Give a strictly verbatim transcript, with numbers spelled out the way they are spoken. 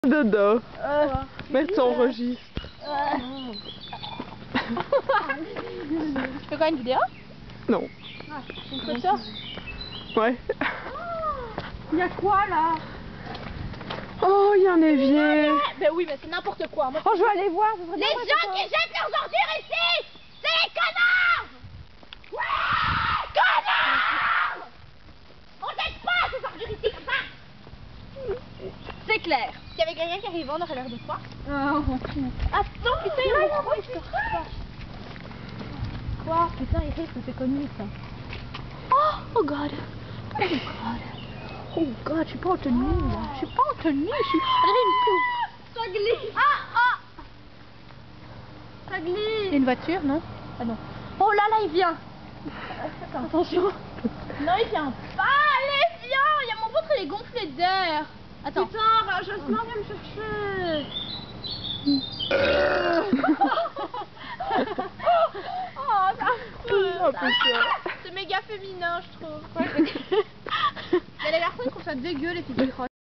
Dodo. Euh, Mettre son registre. euh... Tu fais quoi, une vidéo? Non. Ah, une photo? Ouais. Il y a quoi là? Oh, il y a un évier. Ben oui, mais c'est n'importe quoi. Moi, Oh, je vais aller voir. les gens qui jettent leurs ordures ici, c'est les connards! Ouais! Connards! On jette pas ces ordures ici comme ça! C'est clair. S'il y avait quelqu'un qui arrivait, on aurait l'air de quoi? Ah, on s'en fout. Attends, putain, il y a un endroit, je te regarde. Quoi? Putain, Iris, c'est connu ça. Oh, oh god. Oh god. Oh god, je suis pas en tenue là. Je suis pas en tenue, je suis. On dirait une poule. Ça glisse. Ah, ah. Ça glisse. Il y a une voiture, non? Ah non. Oh là là, il vient. Attends, attention. Non, il vient pas. Allez, viens. Il y a mon ventre, il est gonflé d'air. Attends. Putain, bah, je viens me chercher. Oh, c'est affreux. C'est méga féminin, je trouve. Il y a les garçons qui trouvent ça dégueu, les filles qui crochent.